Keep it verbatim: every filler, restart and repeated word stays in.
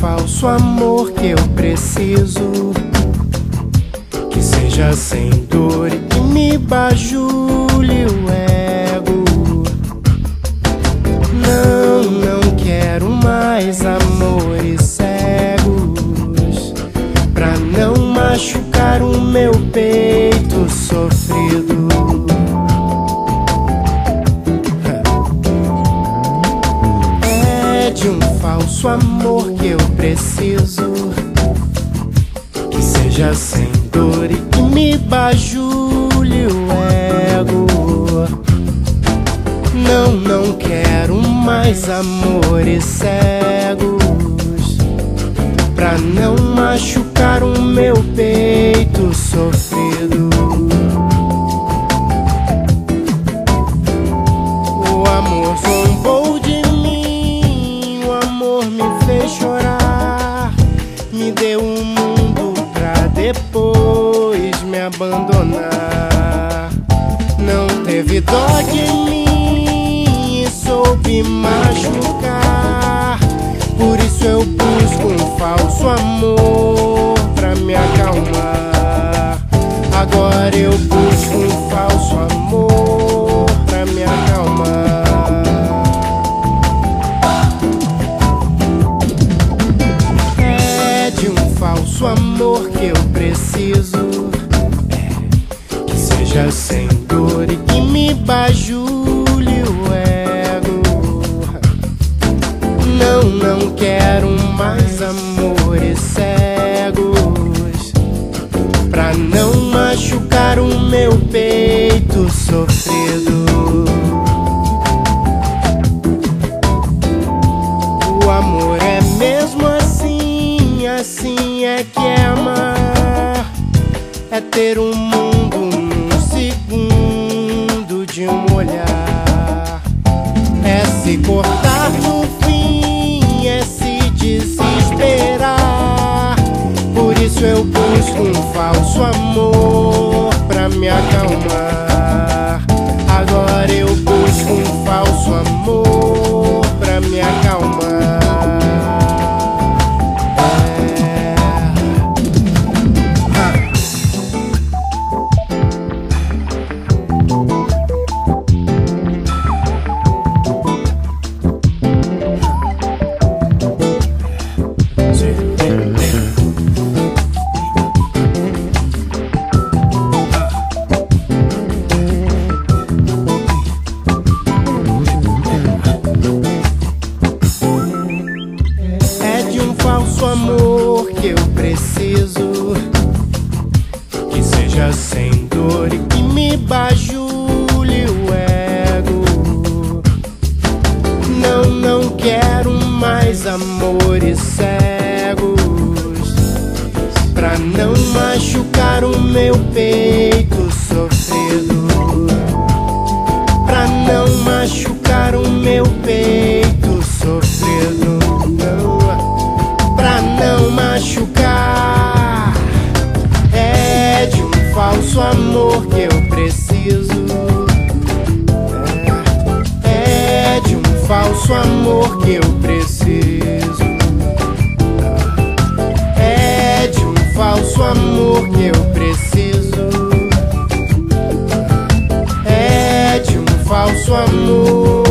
falso amor que eu preciso, que seja sem dor e que me bajule o ego. Não, não quero mais amores cegos, pra não machucar o meu peito sofrido. É de um falso amor que eu preciso, que seja sem dor e que me bajule o ego. Não, não quero mais amores cegos, pra não machucar o meu peito sofrido. O amor zombou de mim, o amor me fez chorar, me deu um mundo pra depois me abandonar. Não teve dó de mim e soube machucar, por isso eu busco um falso amor pra me acalmar. Agora eu busco um falso amor pra me acalmar. É de um falso amor que eu preciso, que seja sem dor e que me bajule o ego. Não, não quero mais amores cegos, pra não machucar o meu peito sofrido. O amor é mesmo assim, assim é que é amar, é ter um mundo num segundo de um olhar, é se cortar no fim, é se desesperar. Por isso eu busco um falso amor pra me acalmar. Agora eu busco um falso amor pra me acalmar. Falso amor que eu preciso, que seja sem dor e que me bajule o ego. Não, não quero mais amores cegos, pra não machucar o meu peito sofrido, pra não machucar o meu peito sofrido. Não, pra não machucar. É de um falso amor que eu preciso, é, é de um falso amor que eu preciso, é de um falso amor que eu preciso, é de um falso amor.